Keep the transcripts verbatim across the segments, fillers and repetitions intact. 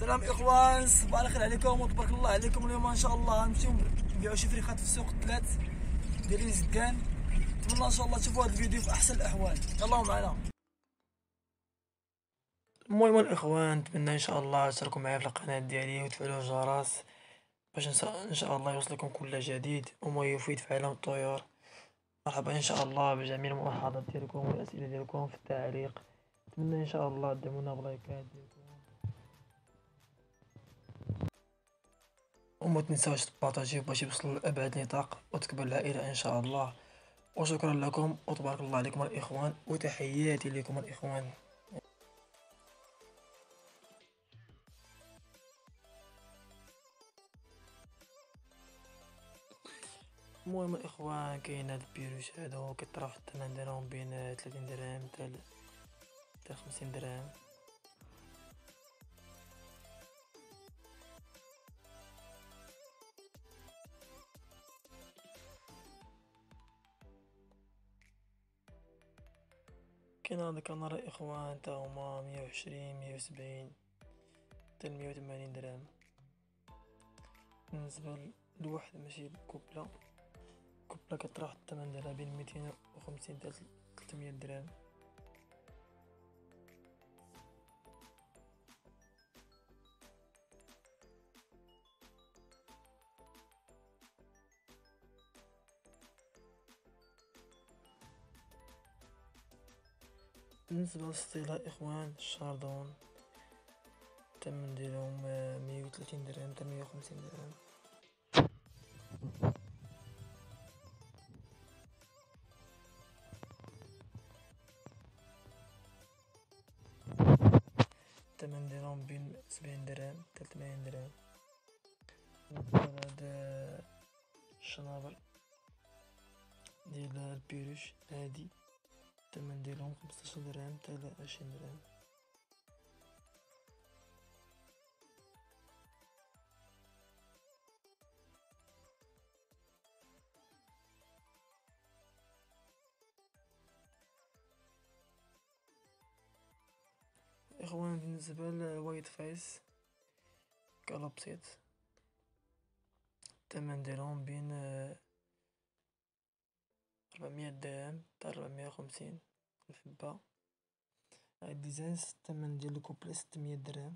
سلام اخوان، صباح الخير عليكم وتبارك الله عليكم. اليوم ان شاء الله غنمشيو نبيعو شي فريخات في السوق الثلاث ديال زكان. نتمنى ان شاء الله تشوفوا هذا الفيديو في احسن الاحوال. يلاه معنا. المهم الاخوان، نتمنى ان شاء الله تشاركوا معايا في القناه ديالي وتفعلوا الجرس باش ان شاء الله يوصلكم كل جديد وما يفيد في عالم الطيور. مرحبا ان شاء الله بجميع الملاحظات ديالكم والاسئله ديالكم في التعليق. نتمنى ان شاء الله تدعمونا بلايكات ديالكم وما تنساوش تبارطاجيو باش يوصل لابعد نطاق وتكبر العائله ان شاء الله. وشكرا لكم وتبارك الله عليكم الاخوان، وتحياتي لكم الاخوان. المهم الاخوان، كاين هاد البيروش هادو كيطرح الثمن ديالهم بين ثلاثين درهم حتى حتى خمسين درهم. كاين هاد الكنارة الاخوان تا هما مية وعشرين مية وسبعين حتى مية وثمانين درهم. بالنسبة لواحد ماشي كوبلة كوبلة كطرح الثمن ديالها بين ميتين وخمسين حتى تلتمية درهم. بالنسبة للسطيلة اخوان، الشاردون الثمن ديالهم مية وثلاثين درهم حتى مية وخمسين درهم. الثمن ديالهم بين سبعين درهم حتى ثمانين درهم. هاد الشنابر ديال البيروش هادي الثمن ديالهم خمسطاش درهم حتى عشرين درهم. اخوان بالنسبة للوايت فايس كالوبسيت الثمن ديالهم بين ربعمية درهم حتى ربعمية وخمسين الحبة. هاد ديزاينز الثمن ديال الكوبلي ستمية درهم.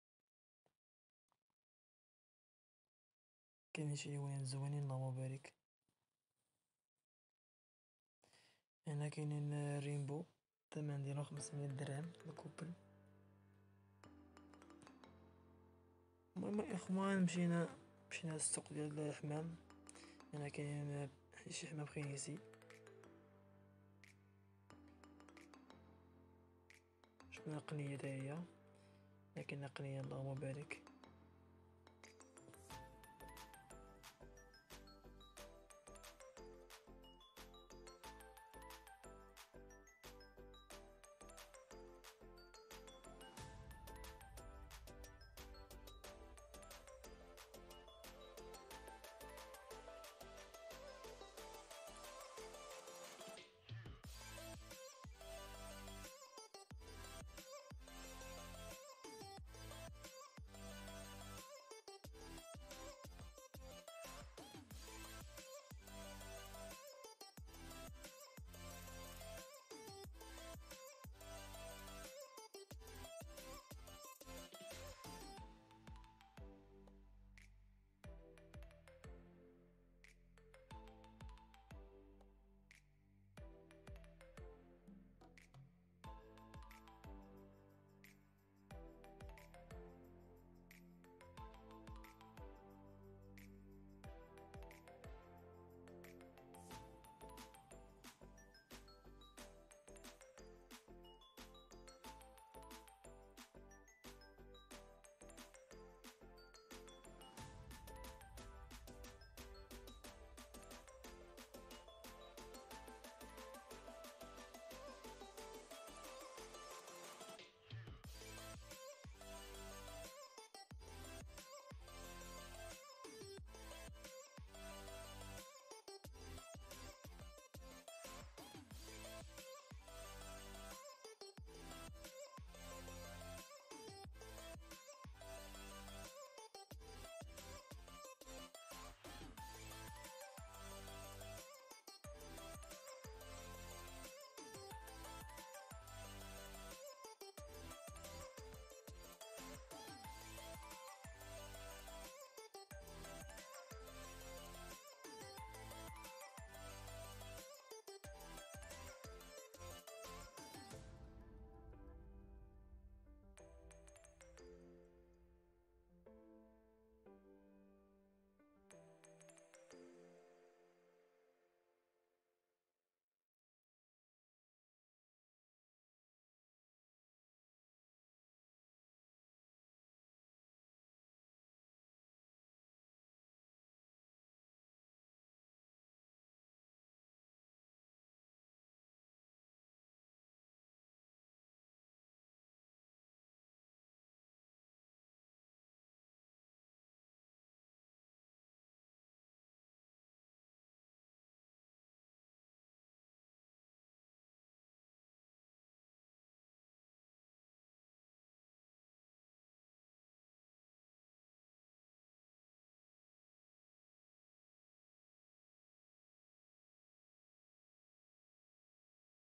كاينين شي لوان زوينين اللهم بارك. هنا كاينين رينبو الثمن ديالهم خمسمية درهم الكوبل. المهم الاخوان، مشينا مشينا للسوق ديال الحمام. هنا كاين شي حمام خنيسي، شفنا قنية تا هي، هنا كاينه قنية اللهم بارك.